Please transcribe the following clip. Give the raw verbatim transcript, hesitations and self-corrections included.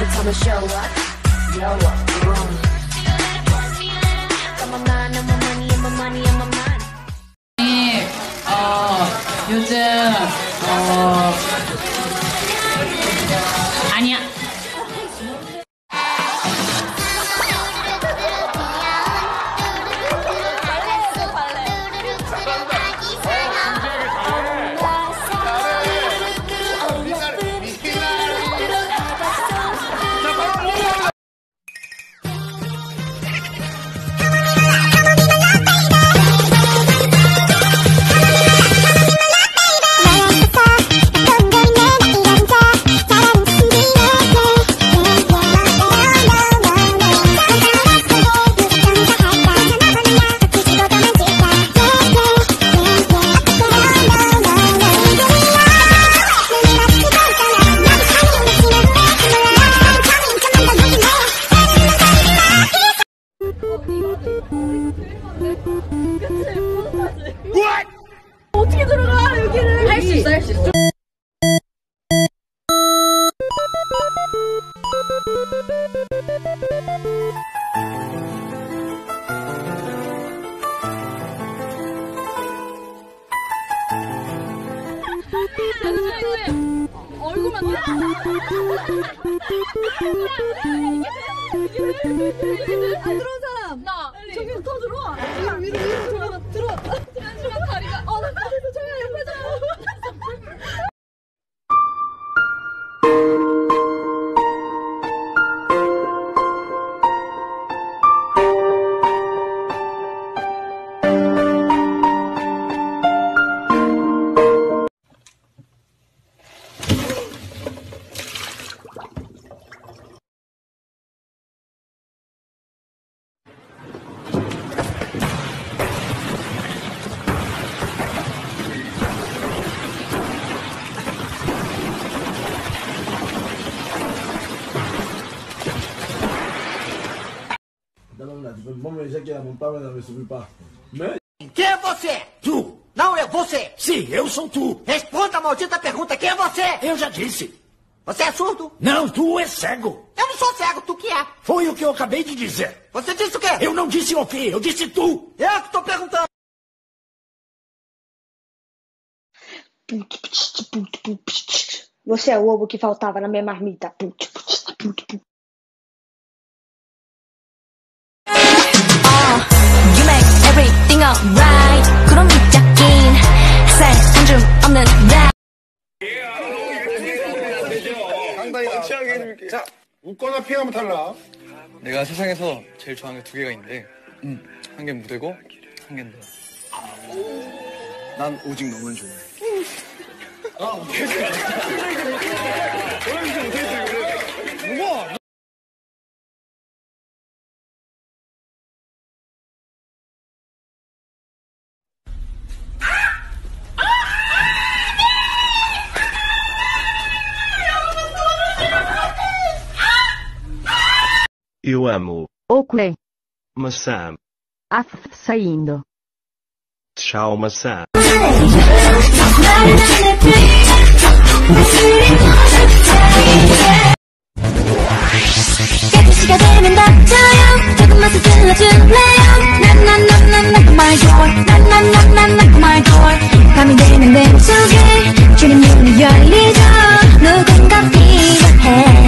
every time I show up. Blow up, wrong. I'm a man, I'm a money, I'm a money, I'm a man. 어, 요즘, 어, 아니야. What? 어떻게 들어가 여기를? 할 수 있어, 할 수 있어. 얼굴만 들어온 사람 나 저기 더 들어와 위로 위로 위로 들어와 들어와 잠시만 다리가 어나 다리에서 저기 옆에 좀 Quem é você? Tu. Não é você. Sim, eu sou tu. Responda a maldita pergunta. Quem é você? Eu já disse. Você é surdo? Não, tu é cego. Eu não sou cego, tu que é. Foi o que eu acabei de dizer. Você disse o quê? Eu não disse o quê, eu disse tu. Eu que tô perguntando. Você é o ovo que faltava na minha marmita. You make everything alright. 그런 미적인 세상 좀 없는 나. 자, 웃거나 피하면 탈락. 내가 세상에서 제일 좋아하는 게 두 개가 있는데, 음, 한 개는 무대고, 한 개는 너. 난 오직 너만 좋아해. 아, 오케이. 너는 진짜 못했지, 그래. 누가? Eu amo. Ok. Maçã. Ah, saindo. Tchau, maçã. 깨끗이가 되면 닥쳐요. 조금만 서둘러줄래요. 난난난난 knock my door. 난난난난 knock my door. 밤이 되면 내 속에 주는 문이 열리죠. 누군가 필요해.